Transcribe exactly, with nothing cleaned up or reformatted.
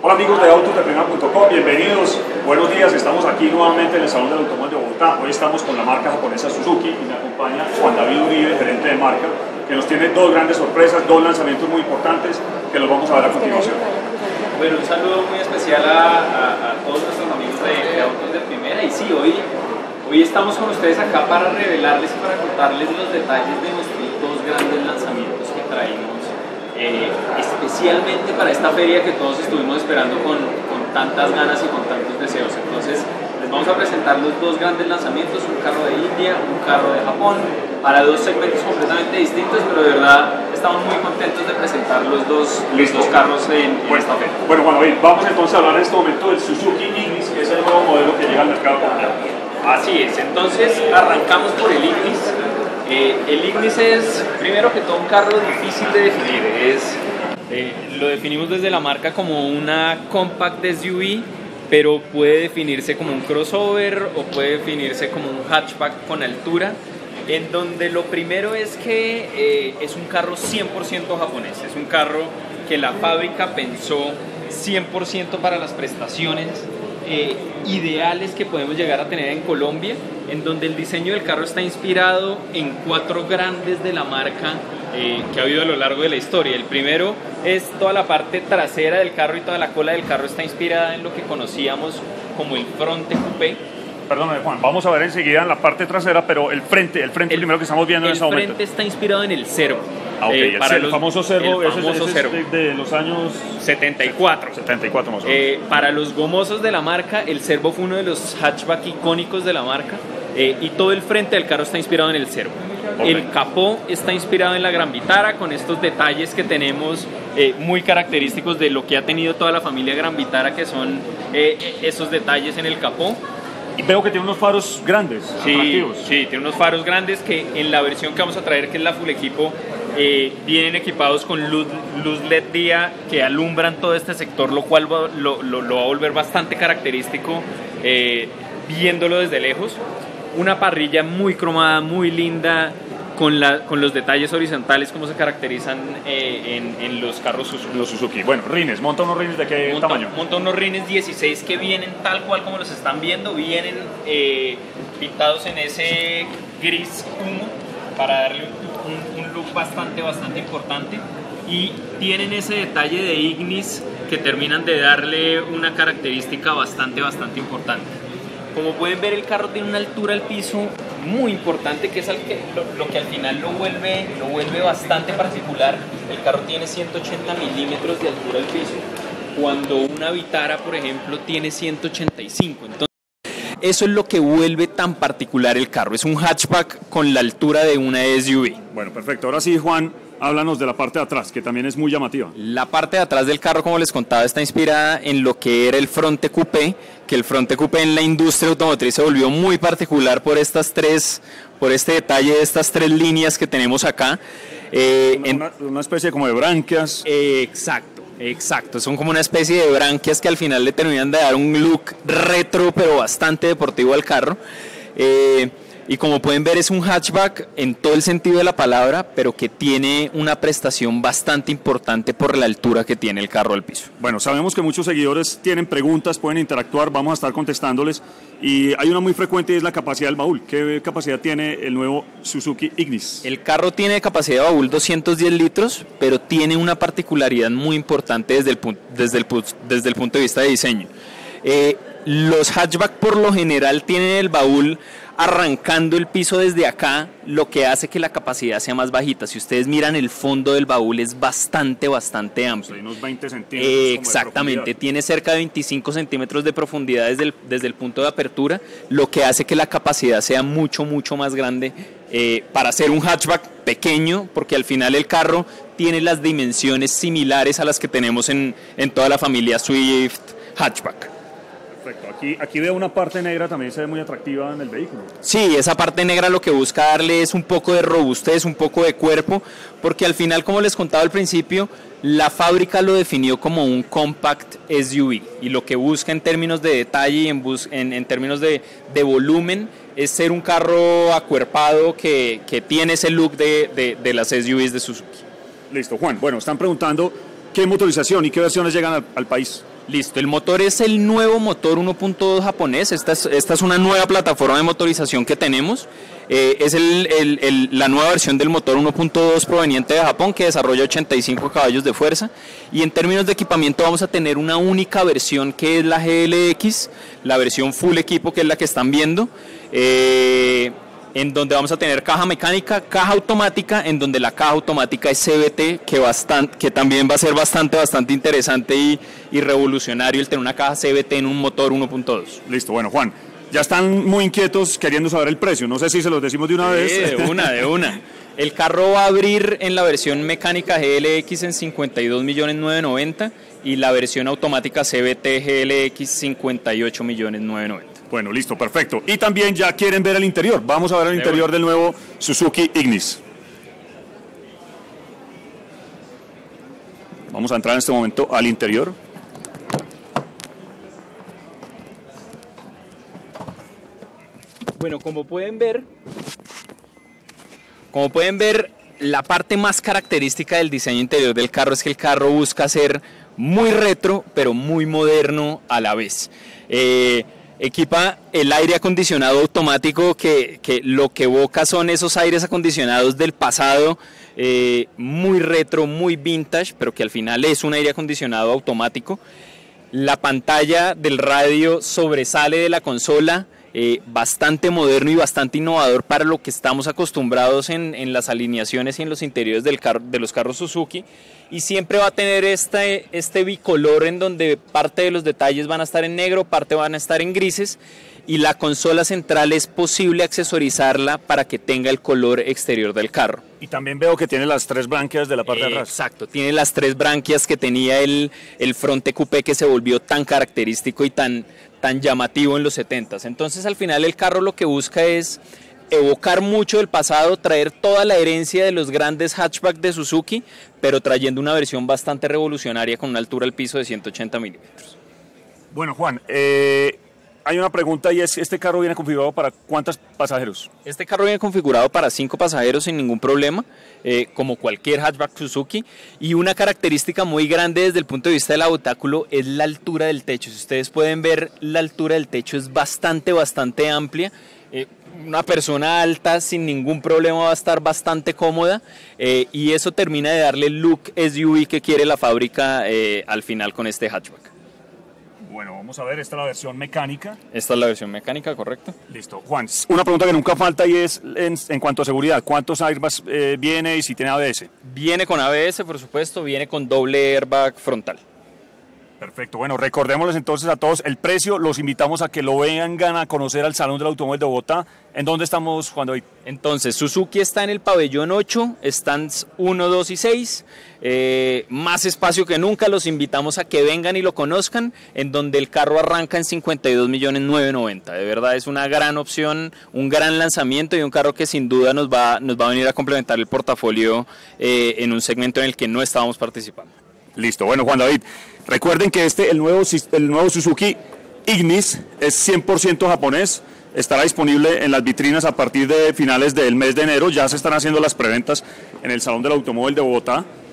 Hola amigos de autos de primera punto com, bienvenidos, buenos días, estamos aquí nuevamente en el Salón del Automóvil de Bogotá. Hoy estamos con la marca japonesa Suzuki y me acompaña Juan David Uribe, gerente de marca, que nos tiene dos grandes sorpresas, dos lanzamientos muy importantes que los vamos a ver a continuación. Bueno, un saludo muy especial a, a, a todos nuestros amigos de, de Autos de Primera, y sí, hoy, hoy estamos con ustedes acá para revelarles y para contarles los detalles de nuestros dos grandes lanzamientos que traemos. Eh, especialmente para esta feria que todos estuvimos esperando con, con tantas ganas y con tantos deseos. Entonces les vamos a presentar los dos grandes lanzamientos, un carro de India, un carro de Japón, para dos segmentos completamente distintos, pero de verdad estamos muy contentos de presentar los dos, los dos carros en, en bueno, esta feria. Bueno, Juan David, vamos entonces a hablar en este momento del Suzuki Ignis, que es el nuevo modelo que llega al mercado. Así es, entonces arrancamos por el Ignis. Eh, el Ignis es, primero que todo, un carro difícil de definir. Es, eh, lo definimos desde la marca como una compact S U V, pero puede definirse como un crossover o puede definirse como un hatchback con altura, en donde lo primero es que eh, es un carro cien por ciento japonés. Es un carro que la fábrica pensó cien por ciento para las prestaciones Eh, ideales que podemos llegar a tener en Colombia, en donde el diseño del carro está inspirado en cuatro grandes de la marca eh, que ha habido a lo largo de la historia. El primero es toda la parte trasera del carro y toda la cola del carro está inspirada en lo que conocíamos como el fronte coupé. Perdóname, Juan, vamos a ver enseguida en la parte trasera, pero el frente, el frente el, primero que estamos viendo en este momento. El frente está inspirado en el Servo. Ah, okay. eh, para el, los, famoso Servo, el famoso ese, ese Servo. Es de, de los años setenta y cuatro. setenta y cuatro más o menos. Eh, para los gomosos de la marca, el Servo fue uno de los hatchback icónicos de la marca, eh, y todo el frente del carro está inspirado en el Servo. Okay. El capó está inspirado en la Gran Vitara, con estos detalles que tenemos eh, muy característicos de lo que ha tenido toda la familia Gran Vitara, que son eh, esos detalles en el capó. Y veo que tiene unos faros grandes, sí, atractivos. Sí, tiene unos faros grandes que en la versión que vamos a traer, que es la Full Equipo, eh, vienen equipados con luz, luz L E D día que alumbran todo este sector, lo cual va, lo, lo, lo va a volver bastante característico eh, viéndolo desde lejos. Una parrilla muy cromada, muy linda, con, la, con los detalles horizontales como se caracterizan eh, en, en los carros Suzuki. Los Suzuki. Bueno, rines, monta unos rines de qué monta, tamaño. Monta unos rines dieciséis que vienen tal cual como los están viendo, vienen eh, pintados en ese gris humo para darle un, un look bastante, bastante importante, y tienen ese detalle de Ignis que terminan de darle una característica bastante, bastante importante. Como pueden ver, el carro tiene una altura al piso muy importante, que es al que, lo, lo que al final lo vuelve, lo vuelve bastante particular. El carro tiene ciento ochenta milímetros de altura al piso, cuando una Vitara, por ejemplo, tiene ciento ochenta y cinco. Entonces, eso es lo que vuelve tan particular el carro. Es un hatchback con la altura de una S U V. Bueno, perfecto. Ahora sí, Juan, háblanos de la parte de atrás, que también es muy llamativa. La parte de atrás del carro, como les contaba, está inspirada en lo que era el fronte coupé, que el fronte coupé en la industria automotriz se volvió muy particular por estas tres, por este detalle de estas tres líneas que tenemos acá. Eh, una, en, una especie como de branquias. Eh, exacto, exacto. Son como una especie de branquias que al final le terminan de dar un look retro, pero bastante deportivo al carro. Eh, Y como pueden ver, es un hatchback en todo el sentido de la palabra, pero que tiene una prestación bastante importante por la altura que tiene el carro al piso. Bueno, sabemos que muchos seguidores tienen preguntas, pueden interactuar, vamos a estar contestándoles. Y hay una muy frecuente y es la capacidad del baúl. ¿Qué capacidad tiene el nuevo Suzuki Ignis? El carro tiene capacidad de baúl doscientos diez litros, pero tiene una particularidad muy importante desde el, desde el, desde el punto de vista de diseño. Eh, los hatchback por lo general tienen el baúl arrancando el piso desde acá, lo que hace que la capacidad sea más bajita. Si ustedes miran, el fondo del baúl es bastante, bastante amplio. Hay unos veinte centímetros. Eh, exactamente, tiene cerca de veinticinco centímetros de profundidad desde el, desde el punto de apertura, lo que hace que la capacidad sea mucho, mucho más grande eh, para ser un hatchback pequeño, porque al final el carro tiene las dimensiones similares a las que tenemos en, en toda la familia Swift hatchback. Perfecto. Aquí, aquí veo una parte negra, también se ve muy atractiva en el vehículo. Sí, esa parte negra lo que busca darle es un poco de robustez, un poco de cuerpo, porque al final, como les contaba al principio, la fábrica lo definió como un compact S U V, y lo que busca en términos de detalle y en, bus, en, en términos de, de volumen es ser un carro acuerpado que, que tiene ese look de, de, de las S U Vs de Suzuki. Listo, Juan. Bueno, están preguntando qué motorización y qué versiones llegan al, al país. Listo, el motor es el nuevo motor uno punto dos japonés, esta es, esta es una nueva plataforma de motorización que tenemos, eh, es el, el, el, la nueva versión del motor uno punto dos proveniente de Japón que desarrolla ochenta y cinco caballos de fuerza, y en términos de equipamiento vamos a tener una única versión que es la G L X, la versión full equipo que es la que están viendo, eh, en donde vamos a tener caja mecánica, caja automática, en donde la caja automática es C V T, que, bastante, que también va a ser bastante, bastante interesante y, y revolucionario el tener una caja C V T en un motor uno punto dos. Listo, bueno, Juan, ya están muy inquietos queriendo saber el precio, no sé si se los decimos de una Sí, vez. de una, de una. El carro va a abrir en la versión mecánica G L X en cincuenta y dos millones novecientos noventa y la versión automática C V T G L X cincuenta y ocho millones novecientos noventa. Bueno, listo, perfecto. Y también ya quieren ver el interior. Vamos a ver el De interior bueno. del nuevo Suzuki Ignis. Vamos a entrar en este momento al interior. Bueno, como pueden ver, como pueden ver, la parte más característica del diseño interior del carro es que el carro busca ser muy retro, pero muy moderno a la vez. Eh, Equipa el aire acondicionado automático que, que lo que evoca son esos aires acondicionados del pasado, eh, muy retro, muy vintage, pero que al final es un aire acondicionado automático. La pantalla del radio sobresale de la consola, eh, bastante moderno y bastante innovador para lo que estamos acostumbrados en, en las alineaciones y en los interiores del carro, de los carros Suzuki, y siempre va a tener este, este bicolor en donde parte de los detalles van a estar en negro, parte van a estar en grises, y la consola central es posible accesorizarla para que tenga el color exterior del carro. Y también veo que tiene las tres branquias de la parte Eh, de atrás. Exacto, tiene las tres branquias que tenía el, el Fronte Coupé, que se volvió tan característico y tan, tan llamativo en los setentas. Entonces al final el carro lo que busca es evocar mucho del pasado, traer toda la herencia de los grandes hatchback de Suzuki, pero trayendo una versión bastante revolucionaria con una altura al piso de ciento ochenta milímetros. Bueno, Juan, eh, hay una pregunta y es, ¿este carro viene configurado para cuántos pasajeros? Este carro viene configurado para cinco pasajeros sin ningún problema, eh, como cualquier hatchback Suzuki, y una característica muy grande desde el punto de vista del habitáculo es la altura del techo. Si ustedes pueden ver, la altura del techo es bastante, bastante amplia. Eh, una persona alta sin ningún problema va a estar bastante cómoda, eh, y eso termina de darle el look S U V que quiere la fábrica eh, al final con este hatchback. Bueno, vamos a ver, esta es la versión mecánica. Esta es la versión mecánica, ¿correcto? Listo. Juan, una pregunta que nunca falta y es en, en cuanto a seguridad, ¿cuántos airbags eh, viene y si tiene A B S? Viene con A B S, por supuesto, viene con doble airbag frontal. Perfecto, bueno, recordémosles entonces a todos el precio, los invitamos a que lo vengan a conocer al Salón del Automóvil de Bogotá. ¿En dónde estamos, Juan David? Entonces, Suzuki está en el pabellón ocho, stands uno, dos y seis, eh, más espacio que nunca, los invitamos a que vengan y lo conozcan, en donde el carro arranca en cincuenta y dos millones novecientos noventa. De verdad es una gran opción, un gran lanzamiento y un carro que sin duda nos va, nos va a venir a complementar el portafolio eh, en un segmento en el que no estábamos participando. Listo, bueno, Juan David, recuerden que este, el nuevo, el nuevo Suzuki Ignis es cien por ciento japonés, estará disponible en las vitrinas a partir de finales del mes de enero, ya se están haciendo las preventas en el Salón del Automóvil de Bogotá.